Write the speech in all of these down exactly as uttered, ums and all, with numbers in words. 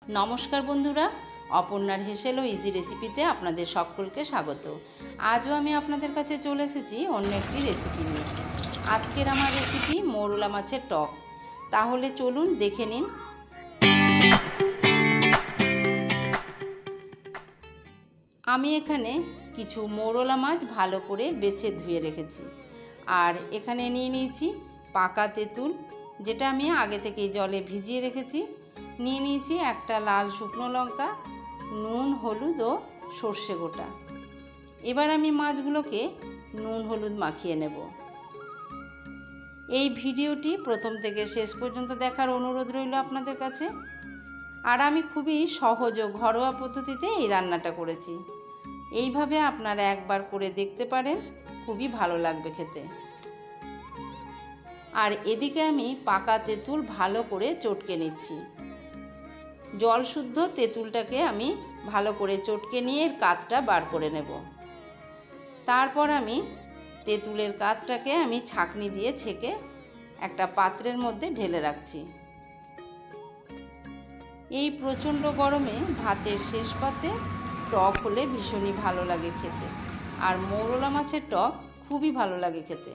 नमस्कार बंधुरा अपर्णार हेसेल और इजी रेसिपिते आपनादेर सकलके स्वागत। आजও আমি আপনাদের কাছে চলে এসেছি অন্য একটি রেসিপি নিয়ে। আজকের আমার রেসিপি মৌরলা মাছের টক। তাহলে চলুন দেখে নিন। আমি এখানে কিছু মৌরলা মাছ ভালো করে বেছে ধুয়ে রেখেছি আর এখানে নিয়ে নিয়েছি পাকা তেঁতুল, যেটা আমি আগে থেকেই জলে ভিজিয়ে রেখেছি। নিয়ে নিয়েছি একটা লাল শুকনো লঙ্কা, নুন, হলুদ ও সর্ষে গোটা। এবার আমি মাছগুলোকে নুন হলুদ মাখিয়ে নেব। এই ভিডিওটি প্রথম থেকে শেষ পর্যন্ত দেখার অনুরোধ রইল আপনাদের কাছে। আর আমি খুবই সহজ ও ঘরোয়া পদ্ধতিতে এই রান্নাটা করেছি। এইভাবে আপনারা একবার করে দেখতে পারেন, খুবই ভালো লাগবে খেতে। আর এদিকে আমি পাকা তেঁতুল ভালো করে চটকে নিচ্ছি। জল শুদ্ধ তেঁতুলটাকে আমি ভালো করে চটকে নিয়ে এর কাতটা বার করে নেব। তারপর আমি তেঁতুলের কাতটাকে আমি ছাঁকনি দিয়ে ছেঁকে একটা পাত্রের মধ্যে ঢেলে রাখছি। এই প্রচণ্ড গরমে ভাতের শেষ পাতে টক হলে ভীষণই ভালো লাগে খেতে। আর মৌরলা মাছের টক খুবই ভালো লাগে খেতে।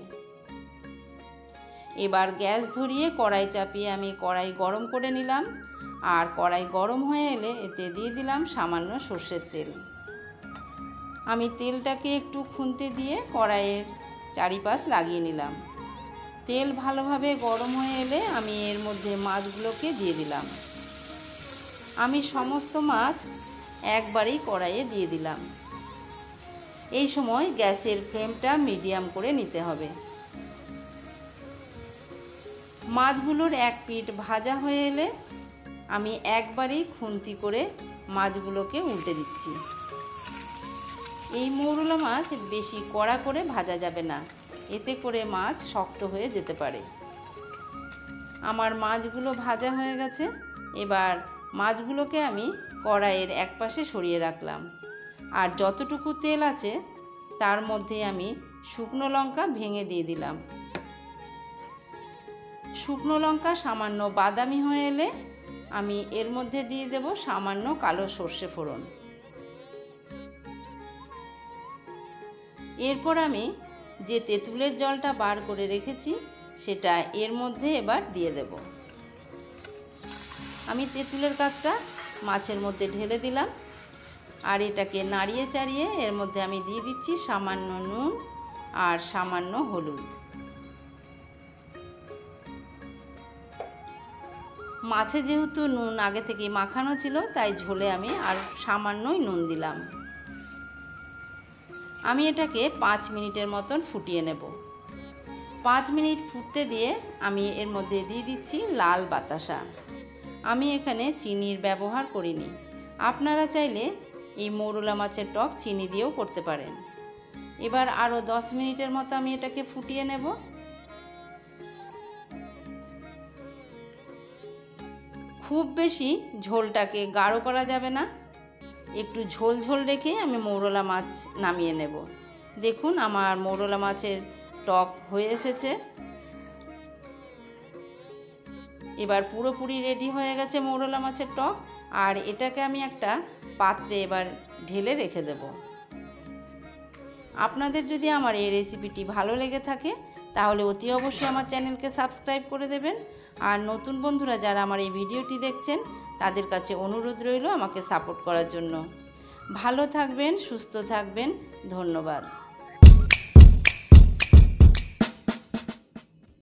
এবার গ্যাস ধরিয়ে কড়াই চাপিয়ে আমি কড়াই গরম করে নিলাম। আর কড়াই গরম হয়ে এলে এতে দিয়ে দিলাম সামান্য সর্ষের তেল। আমি তেলটাকে একটু খুন্তে দিয়ে কড়াইয়ের চারিপাশ লাগিয়ে নিলাম। তেল ভালোভাবে গরম হয়ে এলে আমি এর মধ্যে মাছগুলোকে দিয়ে দিলাম। আমি সমস্ত মাছ একবারেই কড়াইয়ে দিয়ে দিলাম। এই সময় গ্যাসের ফ্লেমটা মিডিয়াম করে নিতে হবে। মাছগুলোর এক পিঠ ভাজা হয়ে এলে আমি একবারেই খুন্তি করে মাছগুলোকে উল্টে দিচ্ছি। এই মৌরলা মাছ বেশি কড়া করে ভাজা যাবে না, এতে করে মাছ শক্ত হয়ে যেতে পারে। আমার মাছগুলো ভাজা হয়ে গেছে। এবার মাছগুলোকে আমি কড়াইয়ের এক পাশে সরিয়ে রাখলাম। আর যতটুকু তেল আছে তার মধ্যে আমি শুকনো লঙ্কা ভেঙে দিয়ে দিলাম। শুকনো লঙ্কা সামান্য বাদামি হয়ে এলে আমি এর মধ্যে দিয়ে দেব সামান্য কালো সর্ষে ফোড়ন। এরপর আমি যে তেঁতুলের জলটা বার করে রেখেছি সেটা এর মধ্যে এবার দিয়ে দেব। আমি তেঁতুলের কাতটা মাছের মধ্যে ঢেলে দিলাম। আর এটাকে নাড়িয়ে চাড়িয়ে এর মধ্যে আমি দিয়ে দিচ্ছি সামান্য নুন আর সামান্য হলুদ। মাছে যেহেতু নুন আগে থেকেই মাখানো ছিল, তাই ঝোলে আমি আর সামান্যই নুন দিলাম। আমি এটাকে পাঁচ মিনিটের মতন ফুটিয়ে নেব। পাঁচ মিনিট ফুটতে দিয়ে আমি এর মধ্যে দিয়ে দিচ্ছি লাল বাতাসা। আমি এখানে চিনির ব্যবহার করিনি। আপনারা চাইলে এই মৌরলা মাছের টক চিনি দিয়েও করতে পারেন। এবার আরও দশ মিনিটের মতো আমি এটাকে ফুটিয়ে নেব। খুব বেশি ঝোলটাকে গাঢ় করা যাবে না, একটু ঝোল ঝোল রেখে আমি মৌরলা মাছ নামিয়ে নেব। দেখুন আমার মৌরলা মাছের টক হয়ে এসেছে। এবার পুরোপুরি রেডি হয়ে গেছে মৌরলা মাছের টক। আর এটাকে আমি একটা পাত্রে এবার ঢেলে রেখে দেব। আপনাদের যদি আমার এই রেসিপিটি ভালো লেগে থাকে তাহলে অতি অবশ্যই আমার চ্যানেলকে সাবস্ক্রাইব করে দেবেন। আর নতুন বন্ধুরা যারা আমার এই ভিডিওটি দেখছেন তাদের কাছে অনুরোধ রইল আমাকে সাপোর্ট করার জন্য। ভালো থাকবেন, সুস্থ থাকবেন। ধন্যবাদ।